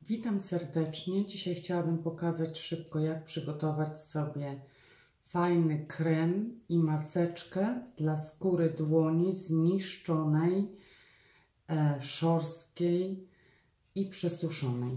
Witam serdecznie. Dzisiaj chciałabym pokazać szybko, jak przygotować sobie fajny krem i maseczkę dla skóry dłoni zniszczonej, szorstkiej i przesuszonej.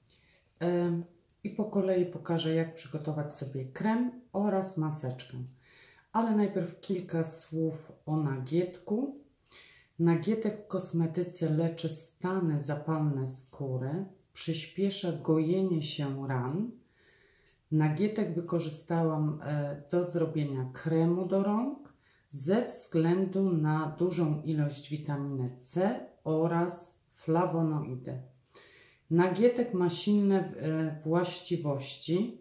I po kolei pokażę, jak przygotować sobie krem oraz maseczkę. Ale najpierw kilka słów o nagietku. Nagietek w kosmetyce leczy stany zapalne skóry, przyspiesza gojenie się ran. Nagietek wykorzystałam do zrobienia kremu do rąk ze względu na dużą ilość witaminy C oraz flawonoidy. Nagietek ma silne właściwości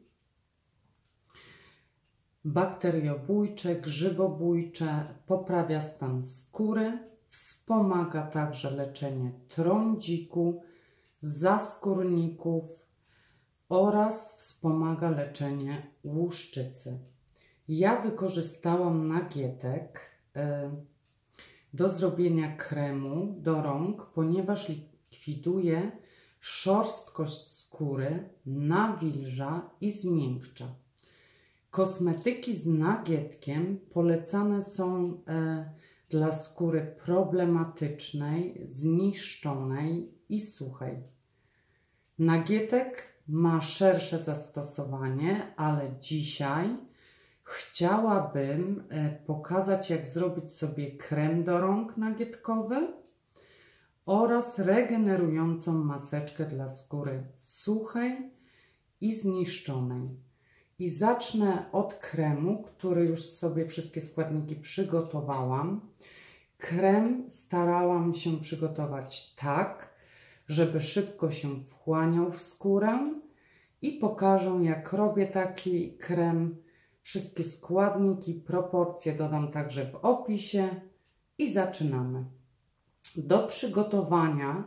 bakteriobójcze, grzybobójcze, poprawia stan skóry, wspomaga także leczenie trądziku, zaskórników oraz wspomaga leczenie łuszczycy. Ja wykorzystałam nagietek do zrobienia kremu do rąk, ponieważ likwiduje szorstkość skóry, nawilża i zmiękcza. Kosmetyki z nagietkiem polecane są dla skóry problematycznej, zniszczonej i suchej. Nagietek ma szersze zastosowanie, ale dzisiaj chciałabym pokazać, jak zrobić sobie krem do rąk nagietkowy oraz regenerującą maseczkę dla skóry suchej i zniszczonej. I zacznę od kremu, który już sobie wszystkie składniki przygotowałam. Krem starałam się przygotować tak, żeby szybko się wchłaniał w skórę i pokażę, jak robię taki krem. Wszystkie składniki, proporcje dodam także w opisie i zaczynamy. Do przygotowania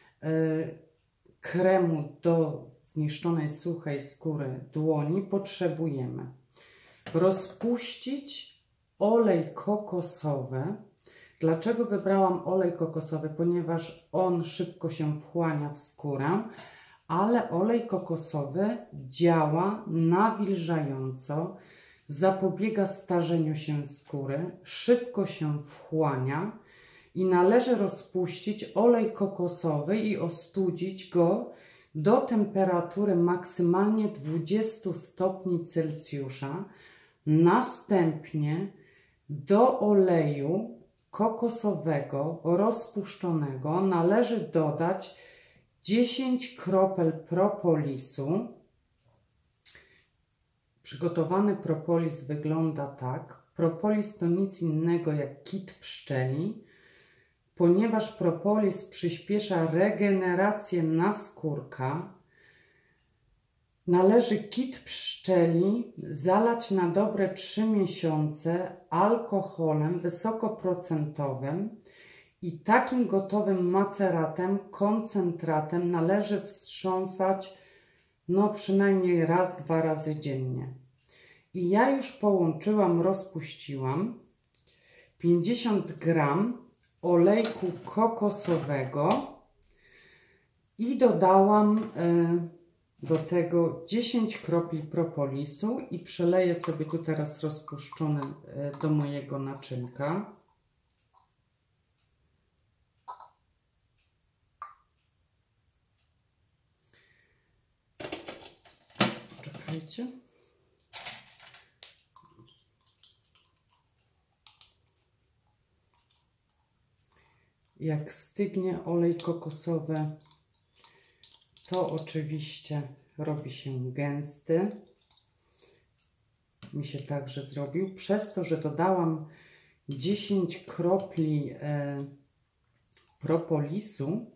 kremu do zniszczonej, suchej skóry dłoni potrzebujemy rozpuścić olej kokosowy. Dlaczego wybrałam olej kokosowy? Ponieważ on szybko się wchłania w skórę, ale olej kokosowy działa nawilżająco, zapobiega starzeniu się skóry, szybko się wchłania i należy rozpuścić olej kokosowy i ostudzić go do temperatury maksymalnie 20 stopni Celsjusza. Następnie do oleju kokosowego rozpuszczonego należy dodać 10 kropel propolisu. Przygotowany propolis wygląda tak. Propolis to nic innego jak kit pszczeli. Ponieważ propolis przyspiesza regenerację naskórka, należy kit pszczeli zalać na dobre 3 miesiące alkoholem wysokoprocentowym i takim gotowym maceratem, koncentratem należy wstrząsać przynajmniej raz, 2 razy dziennie. I ja już połączyłam, rozpuściłam 50 gram olejku kokosowego i dodałam do tego 10 kropli propolisu i przeleję sobie tu teraz rozpuszczony do mojego naczynka. Czekajcie. Jak stygnie olej kokosowy, to oczywiście robi się gęsty. Mi się także zrobił. Przez to, że dodałam 10 kropli propolisu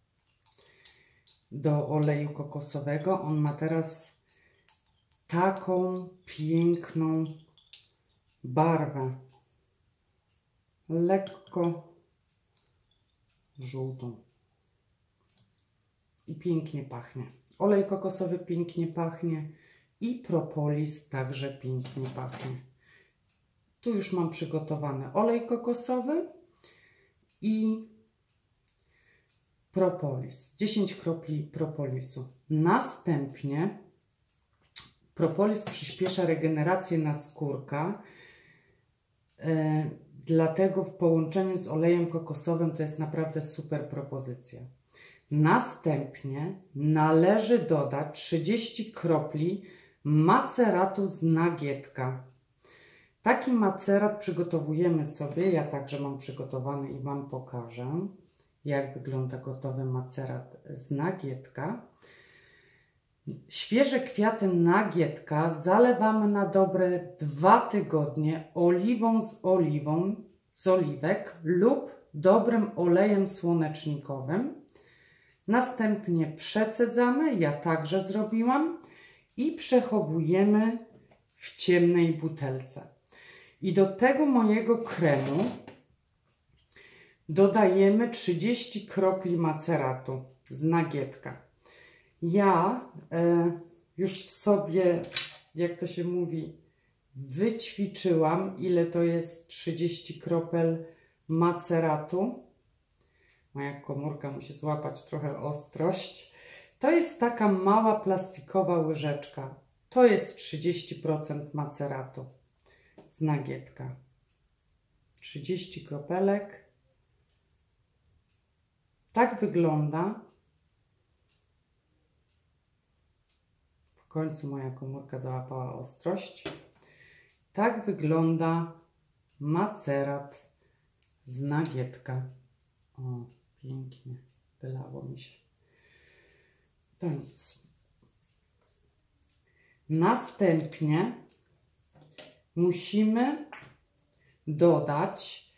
do oleju kokosowego, on ma teraz taką piękną barwę. Lekko żółtą. I pięknie pachnie. Olej kokosowy pięknie pachnie i propolis także pięknie pachnie. Tu już mam przygotowany olej kokosowy i propolis. 10 kropli propolisu. Następnie propolis przyspiesza regenerację naskórka, dlatego w połączeniu z olejem kokosowym to jest naprawdę super propozycja. Następnie należy dodać 30 kropli maceratu z nagietka. Taki macerat przygotowujemy sobie, ja także mam przygotowany i Wam pokażę, jak wygląda gotowy macerat z nagietka. Świeże kwiaty nagietka zalewamy na dobre 2 tygodnie oliwą z oliwek lub dobrym olejem słonecznikowym. Następnie przecedzamy, ja także zrobiłam, i przechowujemy w ciemnej butelce. I do tego mojego kremu dodajemy 30 kropli maceratu z nagietka. Ja już sobie, jak to się mówi, wyćwiczyłam, ile to jest 30 kropel maceratu. Moja komórka musi złapać trochę ostrość. To jest taka mała plastikowa łyżeczka. To jest 30% maceratu z nagietka. 30 kropelek. Tak wygląda. W końcu moja komórka załapała ostrość. Tak wygląda macerat z nagietka. O, pięknie. Wylało mi się. To nic. Następnie musimy dodać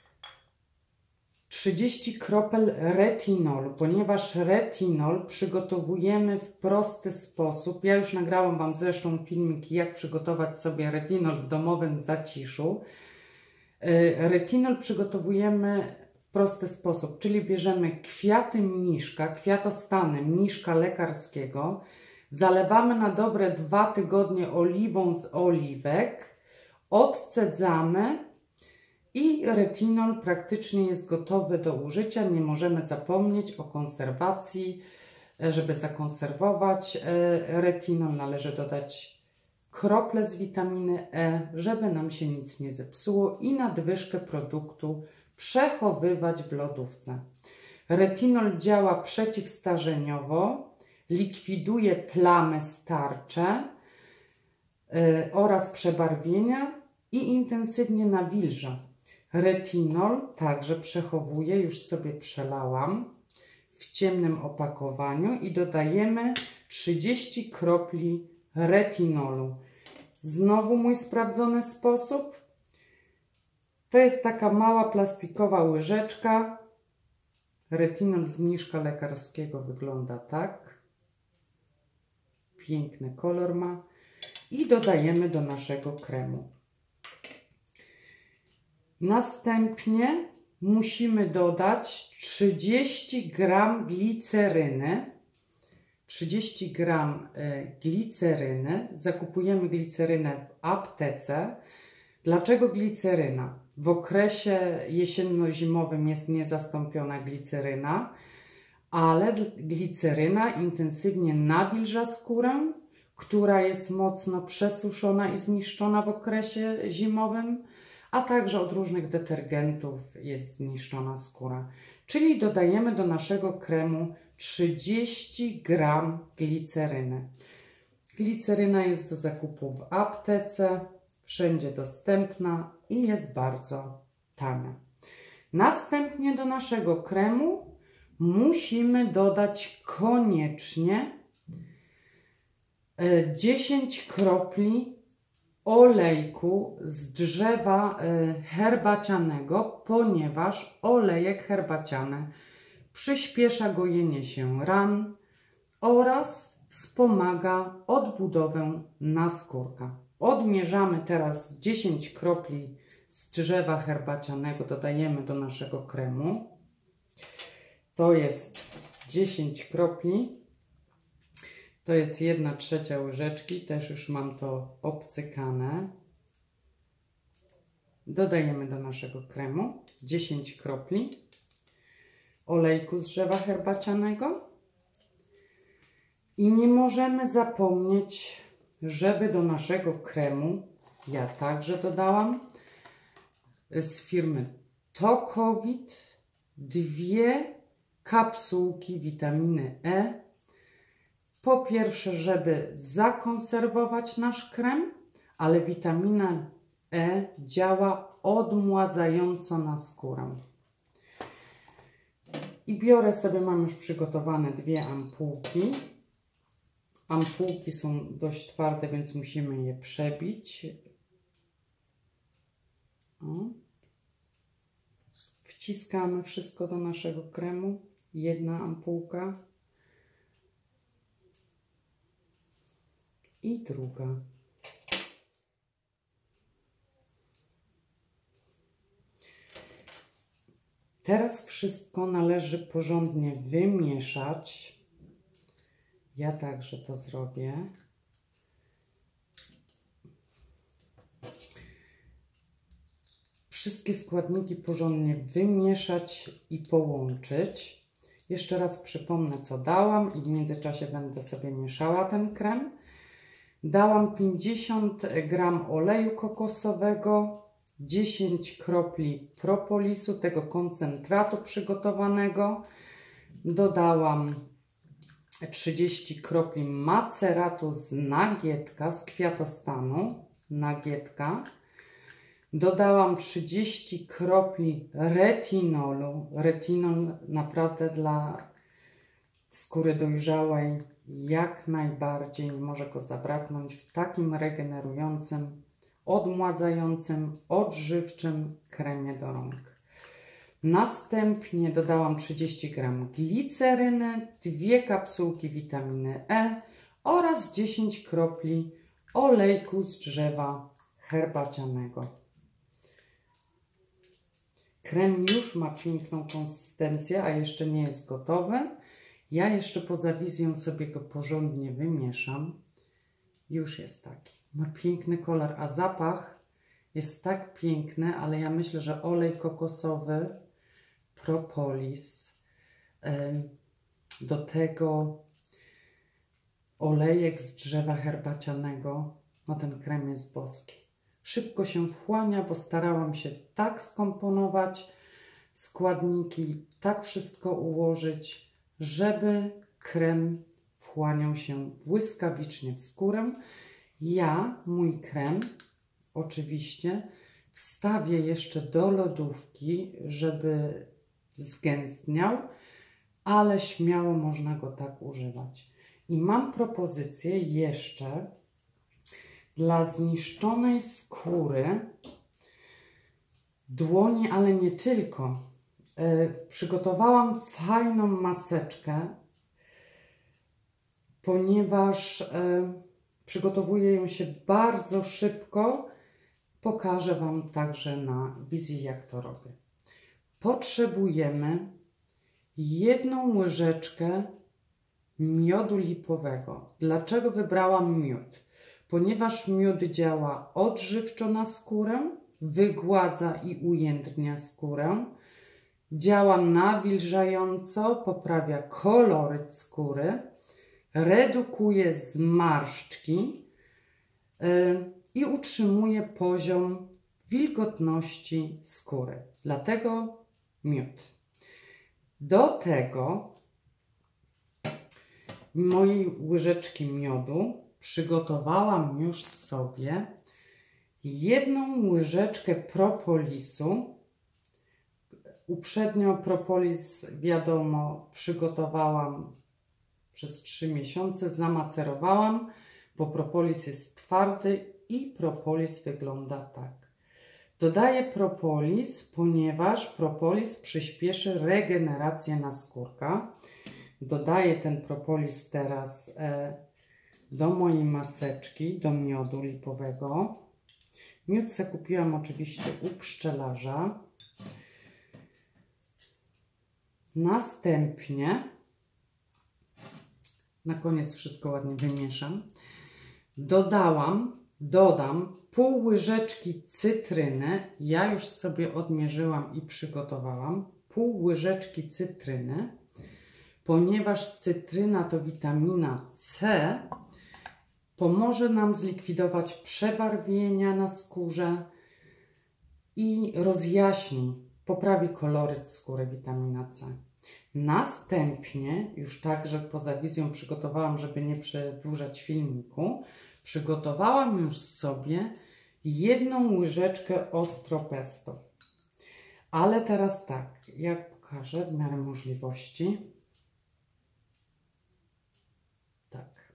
30 kropel retinolu, ponieważ retinol przygotowujemy w prosty sposób. Ja już nagrałam Wam zresztą filmiki, jak przygotować sobie retinol w domowym zaciszu. Retinol przygotowujemy w prosty sposób, czyli bierzemy kwiaty mniszka, kwiatostany mniszka lekarskiego, zalewamy na dobre 2 tygodnie oliwą z oliwek, odcedzamy i retinol praktycznie jest gotowy do użycia. Nie możemy zapomnieć o konserwacji. Żeby zakonserwować retinol, należy dodać krople z witaminy E, żeby nam się nic nie zepsuło, i nadwyżkę produktu przechowywać w lodówce. Retinol działa przeciwstarzeniowo, likwiduje plamy starcze oraz przebarwienia i intensywnie nawilża. Retinol także przechowuje, już sobie przelałam, w ciemnym opakowaniu i dodajemy 30 kropli retinolu. Znowu mój sprawdzony sposób. To jest taka mała plastikowa łyżeczka. Retinol z mniszka lekarskiego wygląda tak. Piękny kolor ma. I dodajemy do naszego kremu. Następnie musimy dodać 30 g gliceryny. 30 g gliceryny. Zakupujemy glicerynę w aptece. Dlaczego gliceryna? W okresie jesienno-zimowym jest niezastąpiona gliceryna, ale gliceryna intensywnie nawilża skórę, która jest mocno przesuszona i zniszczona w okresie zimowym, a także od różnych detergentów jest zniszczona skóra. Czyli dodajemy do naszego kremu 30 g gliceryny. Gliceryna jest do zakupu w aptece, wszędzie dostępna i jest bardzo tania. Następnie do naszego kremu musimy dodać koniecznie 10 kropli olejku z drzewa herbacianego, ponieważ olejek herbaciany przyspiesza gojenie się ran oraz wspomaga odbudowę naskórka. Odmierzamy teraz 10 kropli z drzewa herbacianego, dodajemy do naszego kremu. To jest 10 kropli. To jest 1/3 łyżeczki, też już mam to obcykane. Dodajemy do naszego kremu 10 kropli. olejku z drzewa herbacianego. I nie możemy zapomnieć, żeby do naszego kremu, ja także dodałam, z firmy Tokowit 2 kapsułki witaminy E. Po pierwsze, żeby zakonserwować nasz krem, ale witamina E działa odmładzająco na skórę. I biorę sobie, mam już przygotowane 2 ampułki. Ampułki są dość twarde, więc musimy je przebić. O. Wciskamy wszystko do naszego kremu. 1 ampułka. I druga. Teraz wszystko należy porządnie wymieszać. Ja także to zrobię. Wszystkie składniki porządnie wymieszać i połączyć. Jeszcze raz przypomnę, co dałam i w międzyczasie będę sobie mieszała ten krem. Dałam 50 g oleju kokosowego, 10 kropli propolisu, tego koncentratu przygotowanego. Dodałam 30 kropli maceratu z nagietka, z kwiatostanu, nagietka. Dodałam 30 kropli retinolu. Retinol naprawdę dla skóry dojrzałej jak najbardziej nie może go zabraknąć w takim regenerującym, odmładzającym, odżywczym kremie do rąk. Następnie dodałam 30 g gliceryny, 2 kapsułki witaminy E oraz 10 kropli olejku z drzewa herbacianego. Krem już ma piękną konsystencję, a jeszcze nie jest gotowy. Ja jeszcze poza wizją sobie go porządnie wymieszam. Już jest taki. Ma piękny kolor, a zapach jest tak piękny, ale ja myślę, że olej kokosowy, propolis, do tego olejek z drzewa herbacianego, no ten krem jest boski. Szybko się wchłania, bo starałam się tak skomponować składniki, tak wszystko ułożyć, żeby krem wchłaniał się błyskawicznie w skórę. Ja mój krem oczywiście wstawię jeszcze do lodówki, żeby zgęstniał, ale śmiało można go tak używać. I mam propozycję jeszcze dla zniszczonej skóry dłoni, ale nie tylko. Przygotowałam fajną maseczkę, ponieważ przygotowuję ją się bardzo szybko. Pokażę Wam także na wizji, jak to robię. Potrzebujemy 1 łyżeczkę miodu lipowego. Dlaczego wybrałam miód? Ponieważ miód działa odżywczo na skórę, wygładza i ujędrnia skórę, działa nawilżająco, poprawia koloryt skóry, redukuje zmarszczki i utrzymuje poziom wilgotności skóry. Dlatego miód. Do tego mojej łyżeczki miodu przygotowałam już sobie 1 łyżeczkę propolisu. Uprzednio propolis, wiadomo, przygotowałam przez 3 miesiące, zamacerowałam, bo propolis jest twardy i propolis wygląda tak. Dodaję propolis, ponieważ propolis przyspieszy regenerację naskórka. Dodaję ten propolis teraz do mojej maseczki, do miodu lipowego. Miód se kupiłam oczywiście u pszczelarza. Następnie, na koniec wszystko ładnie wymieszam, dodam pół łyżeczki cytryny. Ja już sobie odmierzyłam i przygotowałam pół łyżeczki cytryny, ponieważ cytryna to witamina C, pomoże nam zlikwidować przebarwienia na skórze i rozjaśni, poprawi koloryt skóry witamina C. Następnie, już także poza wizją przygotowałam, żeby nie przedłużać filmiku, przygotowałam już sobie 1 łyżeczkę ostro pesto. Ale teraz tak, jak pokażę w miarę możliwości. Tak.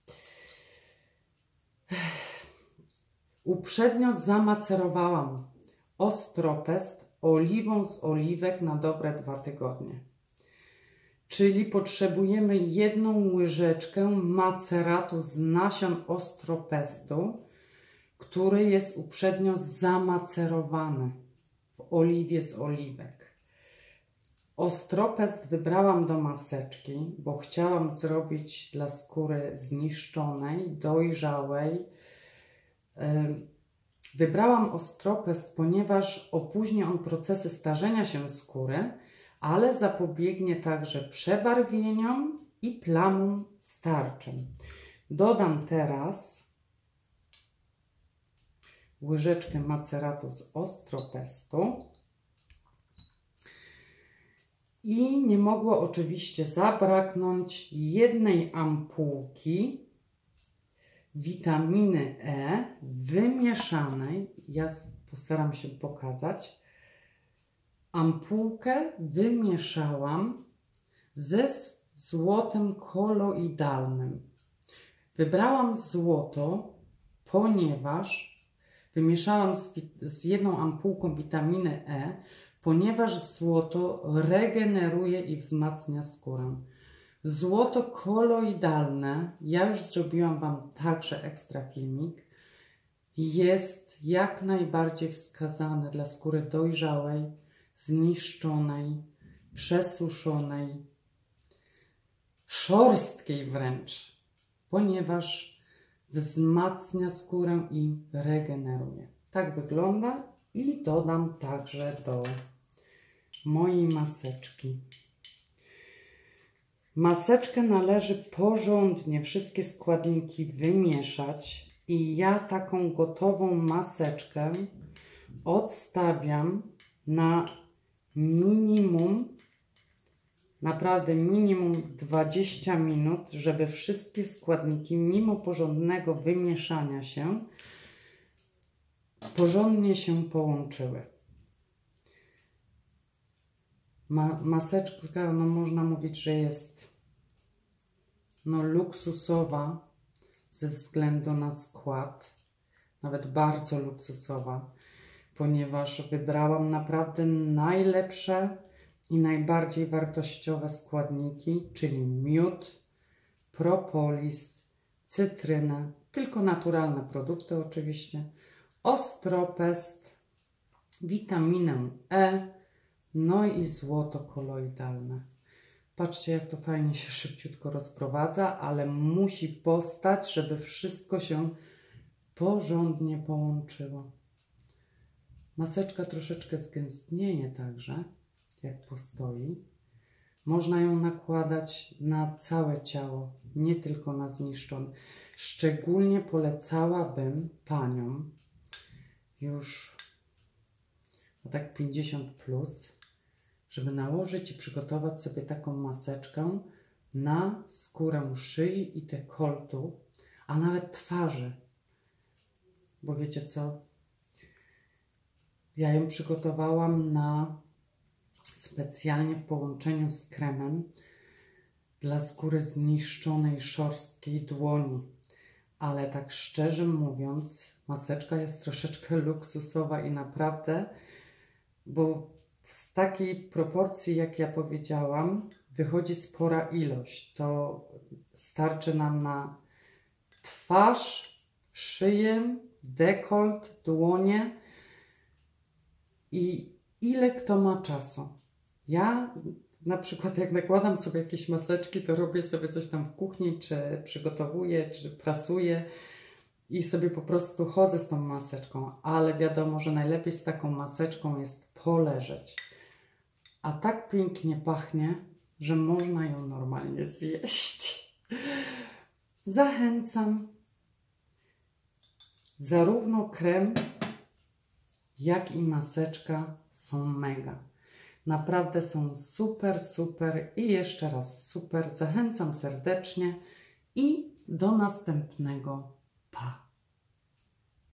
Uprzednio zamacerowałam ostropest oliwą z oliwek na dobre 2 tygodnie. Czyli potrzebujemy 1 łyżeczkę maceratu z nasion ostropestu, który jest uprzednio zamacerowany w oliwie z oliwek. Ostropest wybrałam do maseczki, bo chciałam zrobić dla skóry zniszczonej, dojrzałej. Wybrałam ostropest, ponieważ opóźni on procesy starzenia się skóry, ale zapobiegnie także przebarwieniom i plamom starczym. Dodam teraz łyżeczkę maceratu z ostropestu i nie mogło oczywiście zabraknąć 1 ampułki witaminy E wymieszanej. Ja postaram się pokazać. Ampułkę wymieszałam ze złotem koloidalnym. Wybrałam złoto, ponieważ wymieszałam z 1 ampułką witaminy E, ponieważ złoto regeneruje i wzmacnia skórę. Złoto koloidalne, ja już zrobiłam Wam także ekstra filmik, jest jak najbardziej wskazane dla skóry dojrzałej, zniszczonej, przesuszonej, szorstkiej wręcz, ponieważ wzmacnia skórę i regeneruje. Tak wygląda i dodam także do mojej maseczki. Maseczkę należy porządnie wszystkie składniki wymieszać i ja taką gotową maseczkę odstawiam na minimum, naprawdę minimum 20 minut, żeby wszystkie składniki mimo porządnego wymieszania się porządnie się połączyły. Maseczka, no można mówić, że jest luksusowa ze względu na skład, nawet bardzo luksusowa, ponieważ wybrałam naprawdę najlepsze i najbardziej wartościowe składniki, czyli miód, propolis, cytrynę, tylko naturalne produkty oczywiście, ostropest, witaminę E, no i złoto koloidalne. Patrzcie, jak to fajnie się szybciutko rozprowadza, ale musi postać, żeby wszystko się porządnie połączyło. Maseczka troszeczkę zgęstnieje także, jak postoi. Można ją nakładać na całe ciało, nie tylko na zniszczone. Szczególnie polecałabym paniom już tak 50+, żeby nałożyć i przygotować sobie taką maseczkę na skórę szyi i dekoltu, a nawet twarzy. Bo wiecie co? Ja ją przygotowałam specjalnie w połączeniu z kremem dla skóry zniszczonej, szorstkiej dłoni. Ale tak szczerze mówiąc, maseczka jest troszeczkę luksusowa i naprawdę, bo z takiej proporcji, jak ja powiedziałam, wychodzi spora ilość. To starczy nam na twarz, szyję, dekolt, dłonie i ile kto ma czasu. Ja na przykład jak nakładam sobie jakieś maseczki, to robię sobie coś tam w kuchni, czy przygotowuję, czy prasuję i sobie po prostu chodzę z tą maseczką, ale wiadomo, że najlepiej z taką maseczką jest poleżeć. a tak pięknie pachnie, że można ją normalnie zjeść. Zachęcam. Zarówno krem, jak i maseczka są mega. Naprawdę są super, super i jeszcze raz super. Zachęcam serdecznie i do następnego. Pa!